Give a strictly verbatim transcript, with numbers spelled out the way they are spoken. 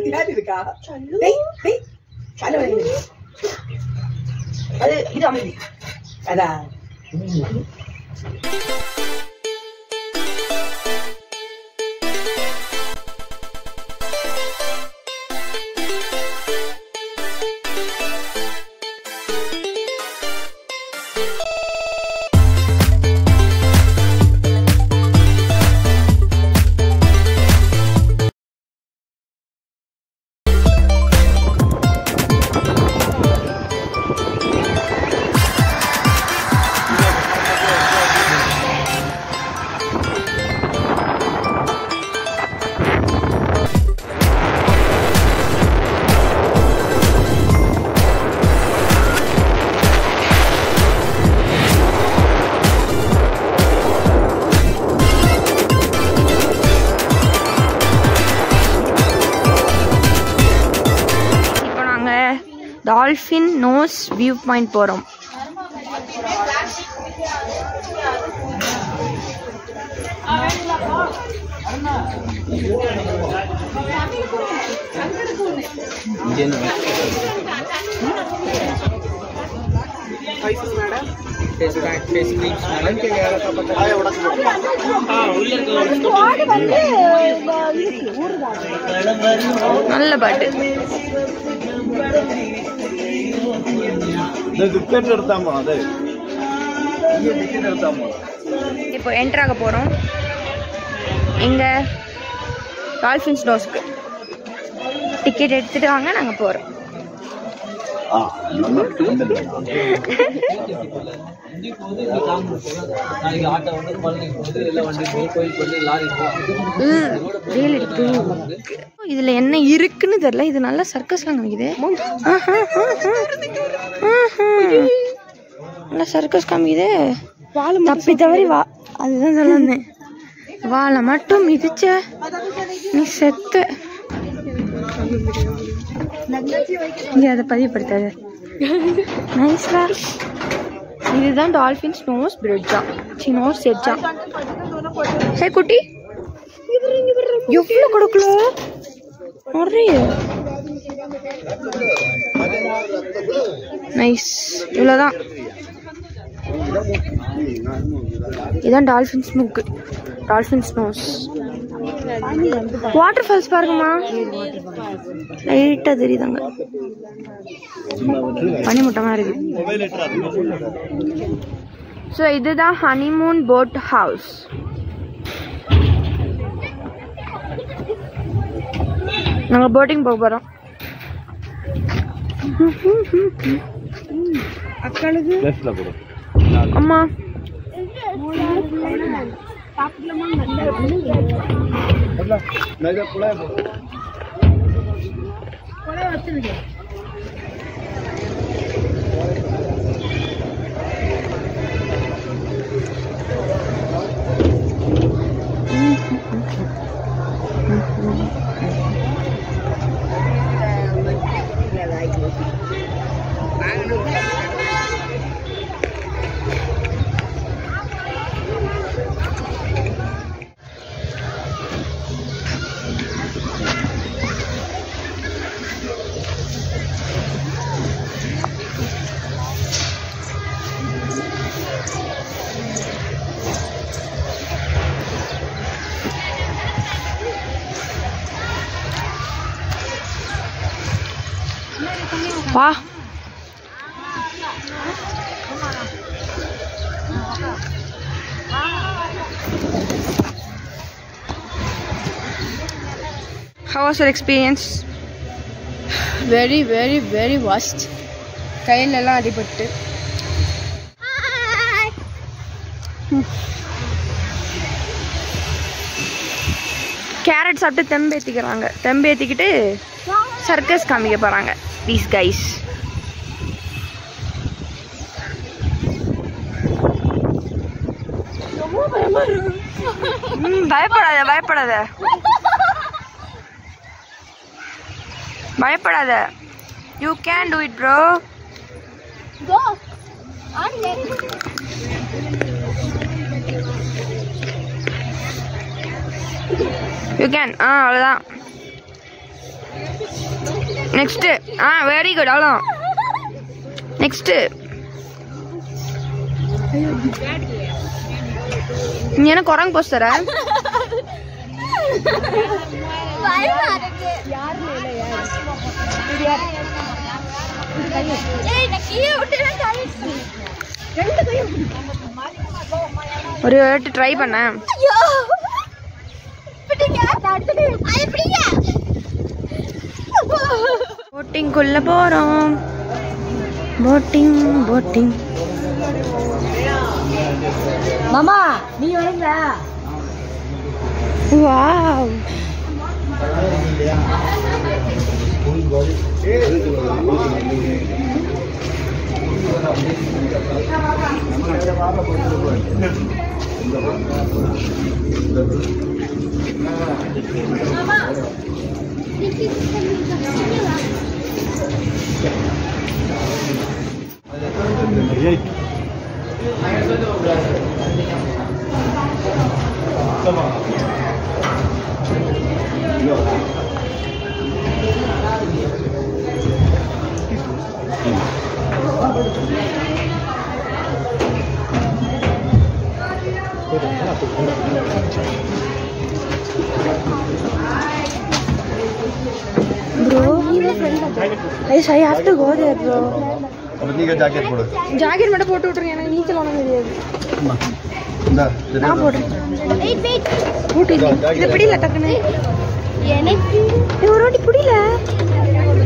யாரு இருக்கா டேய் டேய் சல்லு அது இது அமைதி அதா டால்ஃபின் நோஸ் வியூ பாயிண்ட் போகிறோம். நல்ல பாட்டு. இப்போ என்டர் ஆக போறோம் எங்க டால்ஃபின்ஸ் நோஸ்க்கு. டிக்கெட் எடுத்துட்டு வாங்க, நாங்க போறோம். இதுல என்ன இருக்குன்னு தெரியல. இது நல்லா சர்க்கஸ்லாம் காமிக்குது. நல்லா சர்க்கஸ் காமிக்குது. தப்பி தவறி வா அதுதான் சொல்ல வாழை மட்டும் மிதிச்ச நீ செத்த. இங்க அதை பதிவுப்படுத்தாது. நைஸ்லா. இதுதான் டால்ஃபின்ஸ் நோஸ் பிரிட்ஜா, சி நோஸ் செட்ஜா. ஹே குட்டி, எவ்வளவு கொடுக்கல நிறைய. நைஸ். இவ்வளவுதான். இதான் டால்ஃபின்ஸ் மூக்கு, டால்ஃபின்ஸ் நோஸ். வாட்டர் ஃபால்ஸ் பாருங்கம்மா, லைட்டா தெரியுதாங்க. பனிமுட்டமா இருக்கு. ஸோ இதுதான் ஹனிமூன் போட் ஹவுஸ். நாங்கள் போட்டிங் போக போகிறோம். அம்மா வா. How was your experience? Very, very, very worst. கையிலெல்லாம் அடிபட்டு. கேரட் சாப்பிட்டு தெம்பேத்திக்கிறாங்க. தெம்பேத்திக்கிட்டு சர்க்கஸ் காமிக்க போறாங்க these guys. பயப்படாத பயப்படாத பயப்படாத. You can do it, bro. Go. You can. ஆ அவ்வளோதான். நெக்ஸ்ட். Ah very good. அவ்வளோ. நெக்ஸ்ட். நீ என்ன குரங்கு போஸ்ட் தர? ஒரு வாட்டி ட்ரை பண்ண. போட்டிங்குள்ள போறோம். Boating boating. மாமா நீ வரீங்களா? Wow. Bro, yes, I have to go there, bro. अब नहीं का जैकेट போடு. ஜாக்கெட் மட்டும் போட்டு விட்டுருங்க. எனக்கு நீச்சல் ஒண்ணு தெரியாது. இந்தா நான் போடுறேன். Wait wait. போடு. இது பிடில டக்குனே. எனக்கு இது ஒரு வாட்டி பிடில.